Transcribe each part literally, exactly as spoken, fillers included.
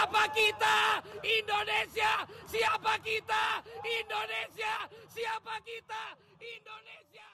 Siapa kita? Indonesia. Siapa kita? Indonesia. Siapa kita? Indonesia.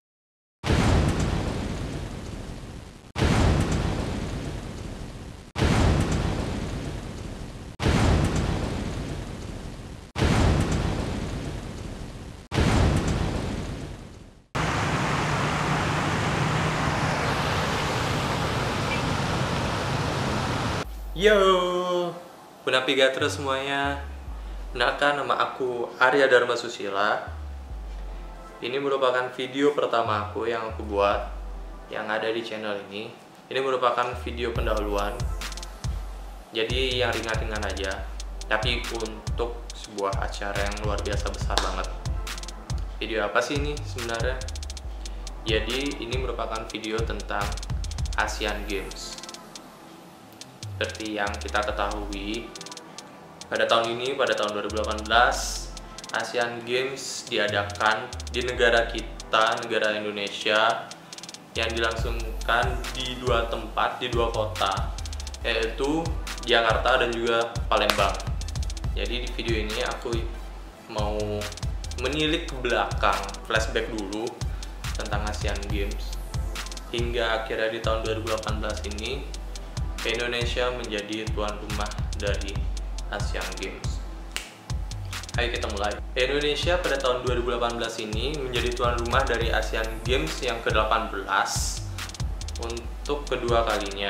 Yo, Punapiga terus semuanya. Kenalkan, nama aku Arya Dharma Susila. Ini merupakan video pertama aku yang aku buat yang ada di channel ini. Ini merupakan video pendahuluan, jadi yang ringan-ringan aja, tapi untuk sebuah acara yang luar biasa besar banget. Video apa sih ini sebenarnya? Jadi ini merupakan video tentang Asian Games. Seperti yang kita ketahui, pada tahun ini, pada tahun dua ribu delapan belas, Asian Games diadakan di negara kita, negara Indonesia, yang dilangsungkan di dua tempat, di dua kota, yaitu Jakarta dan juga Palembang. Jadi di video ini aku mau menilik ke belakang, flashback dulu tentang Asian Games, hingga akhirnya di tahun dua ribu delapan belas ini Indonesia menjadi tuan rumah dari Asian Games. Ayo kita mulai. Indonesia pada tahun dua ribu delapan belas ini menjadi tuan rumah dari Asian Games yang ke delapan belas untuk kedua kalinya.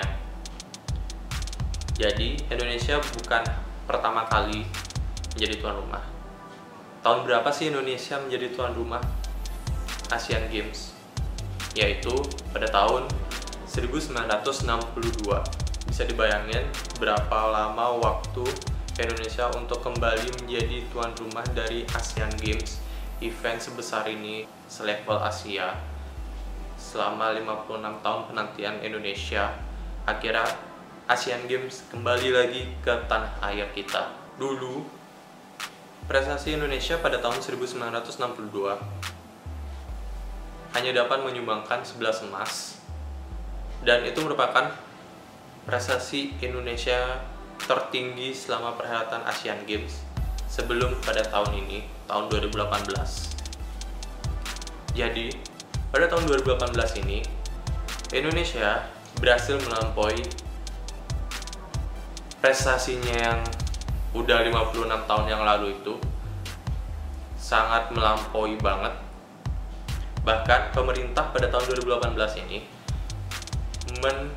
Jadi Indonesia bukan pertama kali menjadi tuan rumah. Tahun berapa sih Indonesia menjadi tuan rumah Asian Games? Yaitu pada tahun seribu sembilan ratus enam puluh dua. Bisa dibayangin berapa lama waktu Indonesia untuk kembali menjadi tuan rumah dari Asian Games, event sebesar ini selevel Asia. Selama lima puluh enam tahun penantian Indonesia, akhirnya Asian Games kembali lagi ke tanah air kita. Dulu prestasi Indonesia pada tahun seribu sembilan ratus enam puluh dua hanya dapat menyumbangkan sebelas emas, dan itu merupakan prestasi Indonesia tertinggi selama perhelatan Asian Games sebelum pada tahun ini, tahun dua ribu delapan belas. Jadi, pada tahun dua ribu delapan belas ini, Indonesia berhasil melampaui prestasinya yang udah lima puluh enam tahun yang lalu itu. Sangat melampaui banget. Bahkan pemerintah pada tahun dua ribu delapan belas ini men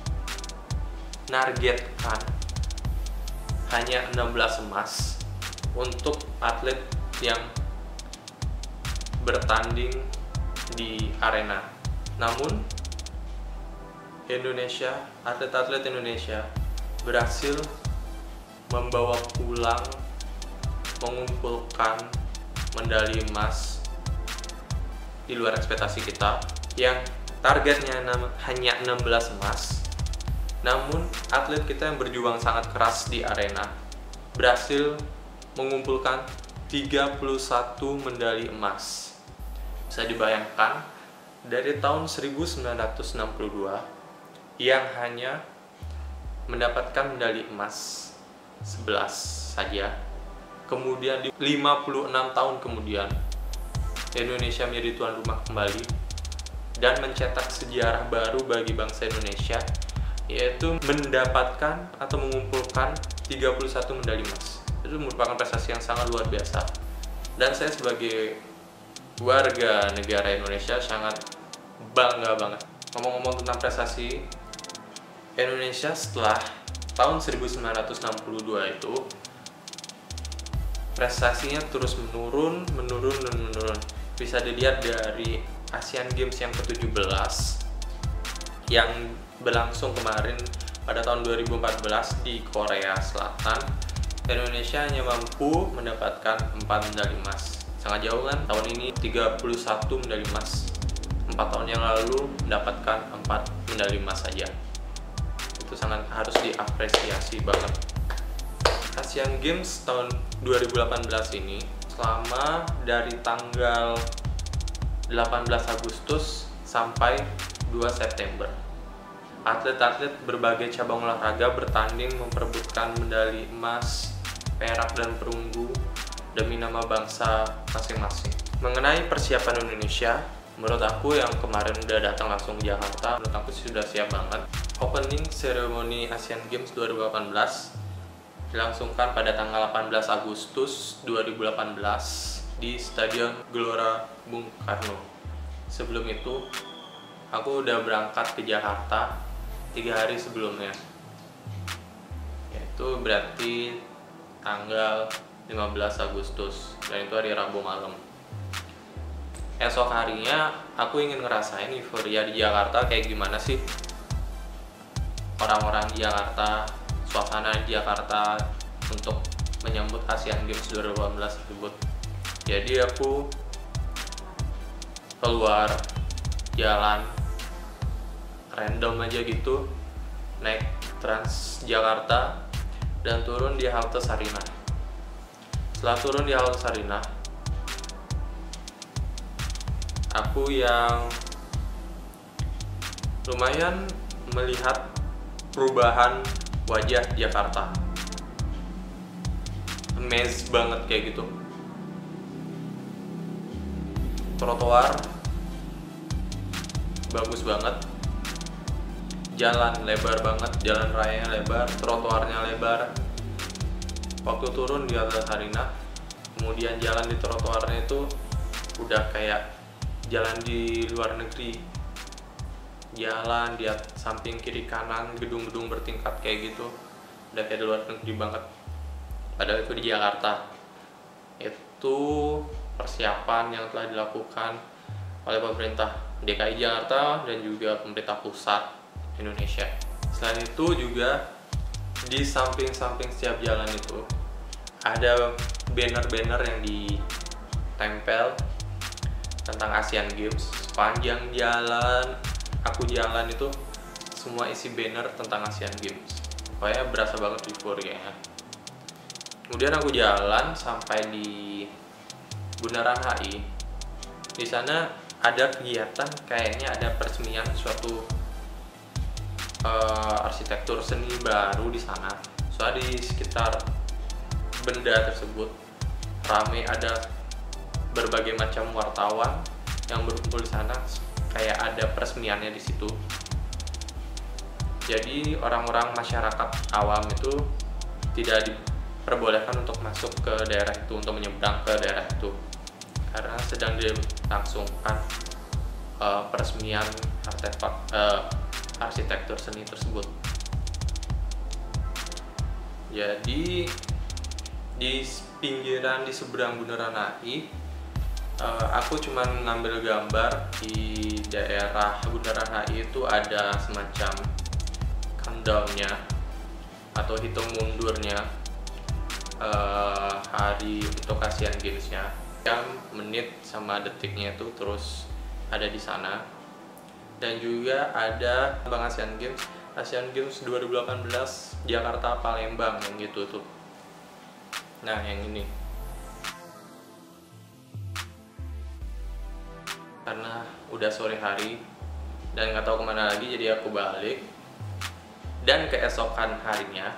nargetkan hanya enam belas emas untuk atlet yang bertanding di arena. Namun Indonesia, atlet-atlet Indonesia berhasil membawa pulang, mengumpulkan medali emas di luar ekspektasi kita, yang targetnya hanya enam belas emas. Namun atlet kita yang berjuang sangat keras di arena berhasil mengumpulkan tiga puluh satu medali emas. Bisa dibayangkan, dari tahun seribu sembilan ratus enam puluh dua yang hanya mendapatkan medali emas sebelas saja, kemudian di lima puluh enam tahun kemudian Indonesia menjadi tuan rumah kembali dan mencetak sejarah baru bagi bangsa Indonesia, yaitu mendapatkan atau mengumpulkan tiga puluh satu medali emas. Itu merupakan prestasi yang sangat luar biasa. Dan saya sebagai warga negara Indonesia sangat bangga banget. Ngomong-ngomong tentang prestasi Indonesia setelah tahun seribu sembilan ratus enam puluh dua itu, prestasinya terus menurun, menurun, dan menurun. Bisa dilihat dari Asian Games yang ke tujuh belas yang berlangsung kemarin pada tahun dua ribu empat belas di Korea Selatan. Indonesia hanya mampu mendapatkan empat medali emas. Sangat jauh kan? Tahun ini tiga puluh satu medali emas. empat tahun yang lalu mendapatkan empat medali emas saja. Itu sangat harus diapresiasi banget. Asian Games tahun dua ribu delapan belas ini selama dari tanggal delapan belas Agustus sampai dua September. atlet-atlet berbagai cabang olahraga bertanding memperebutkan medali emas, perak, dan perunggu demi nama bangsa masing-masing. Mengenai persiapan Indonesia, menurut aku yang kemarin udah datang langsung ke Jakarta, menurut aku sudah siap banget. Opening ceremony Asian Games dua ribu delapan belas dilangsungkan pada tanggal delapan belas Agustus dua ribu delapan belas di Stadion Gelora Bung Karno. Sebelum itu, aku udah berangkat ke Jakarta tiga hari sebelumnya, yaitu berarti tanggal lima belas Agustus, dan itu hari Rabu malam. Esok harinya aku ingin ngerasain euforia di Jakarta kayak gimana sih, orang-orang di Jakarta, suasana di Jakarta untuk menyambut Asian Games dua ribu delapan belas tersebut. Jadi aku keluar jalan random aja gitu, naik Transjakarta dan turun di halte Sarinah. Setelah turun di halte Sarinah, aku yang lumayan melihat perubahan wajah Jakarta. Amazed banget kayak gitu. Trotoar bagus banget, jalan lebar banget, jalan rayanya lebar, trotoarnya lebar. Waktu turun di halte Sarinah, kemudian jalan di trotoarnya itu udah kayak jalan di luar negeri. Jalan di samping kiri kanan gedung-gedung bertingkat kayak gitu, udah kayak di luar negeri banget. Padahal itu di Jakarta. Itu persiapan yang telah dilakukan oleh pemerintah D K I Jakarta dan juga pemerintah pusat Indonesia. Selain itu juga di samping-samping setiap jalan itu ada banner-banner yang ditempel tentang Asian Games. Sepanjang jalan aku jalan itu semua isi banner tentang Asian Games. Pokoknya berasa banget euforianya. Kemudian aku jalan sampai di Bundaran H I. Di sana ada kegiatan, kayaknya ada peresmian suatu uh, arsitektur seni baru di sana. Soalnya di sekitar benda tersebut rame, ada berbagai macam wartawan yang berkumpul di sana, kayak ada peresmiannya di situ. Jadi orang-orang masyarakat awam itu tidak diperbolehkan untuk masuk ke daerah itu, untuk menyeberang ke daerah itu, karena sedang dilangsungkan uh, peresmian artefak uh, arsitektur seni tersebut. Jadi di pinggiran di seberang Bundaran H I, Uh, aku cuman ngambil gambar. Di daerah Bundaran H I itu ada semacam countdown-nya atau hitung mundurnya uh, hari untuk Asian Games-nya. Jam, menit, sama detiknya itu terus ada di sana. Dan juga ada Bang Asian Games, Asian Games dua ribu delapan belas Jakarta Palembang yang gitu tuh. Nah, yang ini. Karena udah sore hari dan nggak tahu kemana lagi, jadi aku balik. Dan keesokan harinya,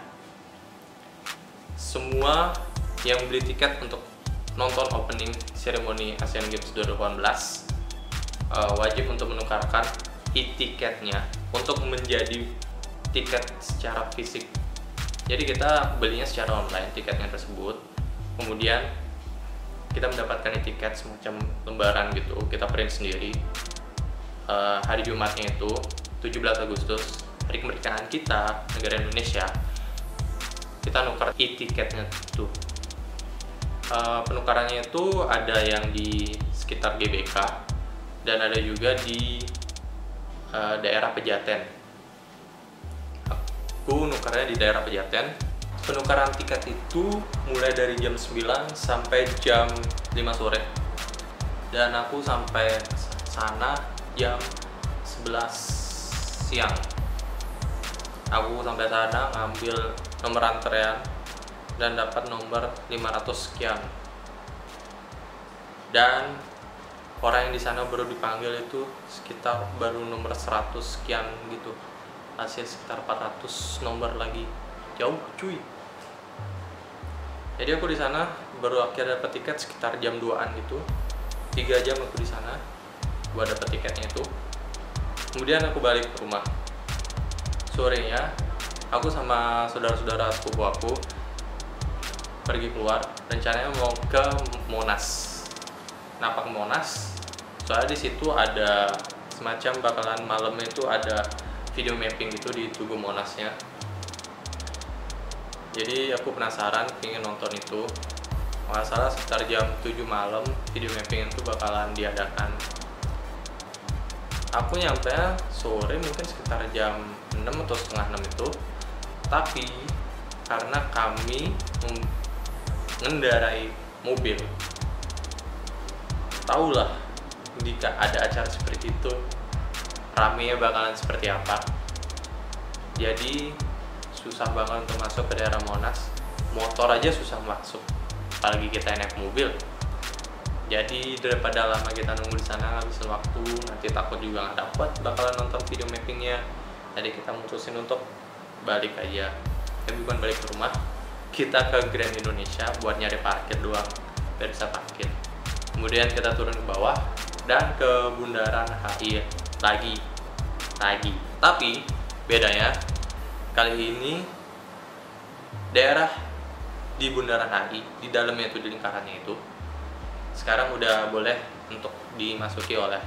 semua yang beli tiket untuk nonton opening ceremony Asian Games dua ribu delapan belas uh, wajib untuk menukarkan e-tiketnya untuk menjadi tiket secara fisik. Jadi kita belinya secara online tiketnya tersebut, kemudian kita mendapatkan tiket semacam lembaran gitu, kita print sendiri. Uh, hari Jumatnya itu tujuh belas Agustus, hari kemerdekaan kita, negara Indonesia, kita nuker e-tiketnya tuh. Uh, penukarannya itu ada yang di sekitar G B K dan ada juga di uh, daerah Pejaten. Aku nukarnya di daerah Pejaten. Penukaran tiket itu mulai dari jam sembilan sampai jam lima sore. Dan aku sampai sana jam sebelas siang. Aku sampai sana ngambil nomor antrean dan dapat nomor lima ratus sekian. Dan orang yang di sana baru dipanggil itu sekitar baru nomor seratus sekian gitu. Asia sekitar empat ratus nomor lagi, jauh cuy. Jadi aku di sana baru akhirnya dapat tiket sekitar jam duaan gitu, tiga jam aku di sana buat dapat tiketnya itu. Kemudian aku balik ke rumah. Sorenya aku sama saudara-saudara sepupu aku pergi keluar, rencananya mau ke Monas. Kenapa ke Monas? Soalnya di situ ada semacam bakalan malamnya itu ada video mapping gitu di Tugu Monasnya. Jadi aku penasaran, pengen nonton itu. Nggak salah sekitar jam tujuh malam video mapping itu bakalan diadakan. Aku nyampe sore mungkin sekitar jam enam atau setengah enam itu. Tapi karena kami mengendarai mobil, tahulah jika ada acara seperti itu ramenya bakalan seperti apa. Jadi susah banget untuk masuk ke daerah Monas. Motor aja susah masuk, apalagi kita naik mobil. Jadi daripada lama kita nunggu di sana ngabisin waktu, nanti takut juga nggak dapat bakalan nonton video mappingnya. Jadi kita mutusin untuk balik aja. Tapi bukan balik ke rumah, kita ke Grand Indonesia buat nyari parkir doang, biar bisa parkir. Kemudian kita turun ke bawah dan ke Bundaran H I lagi, lagi. Tapi bedanya kali ini daerah di Bundaran H I, di dalamnya itu, di lingkarannya itu, sekarang udah boleh untuk dimasuki oleh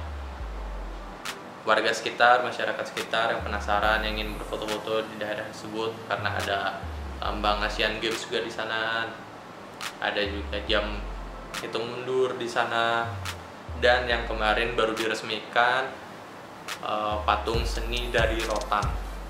warga sekitar, masyarakat sekitar yang penasaran, yang ingin berfoto-foto di daerah tersebut, karena ada lambang Asian Games juga di sana, ada juga jam hitung mundur di sana, dan yang kemarin baru diresmikan uh, patung seni dari rotan.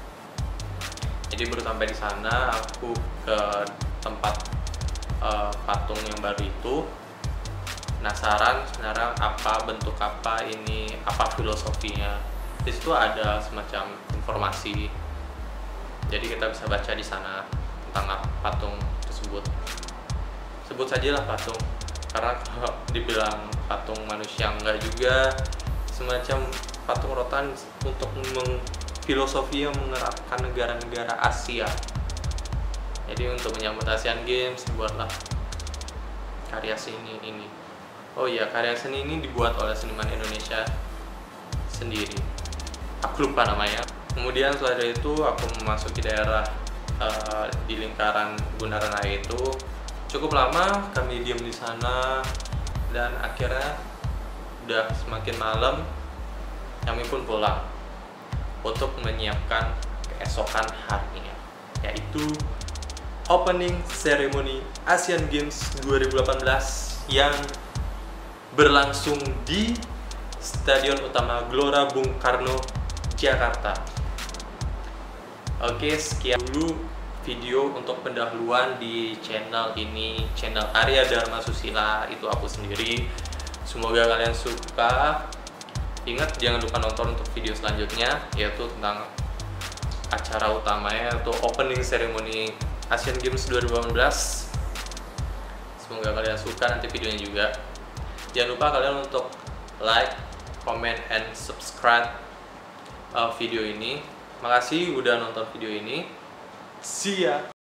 Jadi baru sampai di sana, aku ke tempat uh, patung yang baru itu, penasaran sebenarnya apa bentuk apa ini, apa filosofinya. Di situ ada semacam informasi, jadi kita bisa baca di sana tentang patung tersebut. Sebut sajalah patung, karena kalau dibilang patung manusia enggak juga, semacam patung rotan untuk mengfilosofi yang mengeratkan negara-negara Asia. Jadi untuk menyambut Asian Games dibuatlah karya seni ini. Oh iya, karya seni ini dibuat oleh seniman Indonesia sendiri, aku lupa namanya. Kemudian setelah itu aku memasuki daerah uh, di lingkaran Bundaran H I itu. Cukup lama kami diam di sana, dan akhirnya udah semakin malam, kami pun pulang untuk menyiapkan keesokan harinya, yaitu opening ceremony Asian Games dua ribu delapan belas yang berlangsung di Stadion Utama Gelora Bung Karno, Jakarta. Oke, sekian dulu video untuk pendahuluan di channel ini, channel Arya Dharma Susila, itu aku sendiri. Semoga kalian suka. Ingat, jangan lupa nonton untuk video selanjutnya, yaitu tentang acara utamanya, yaitu opening ceremony Asian Games dua ribu delapan belas. Semoga kalian suka nanti videonya juga. Jangan lupa kalian untuk like, comment, and subscribe uh, video ini. Makasih udah nonton video ini. See ya!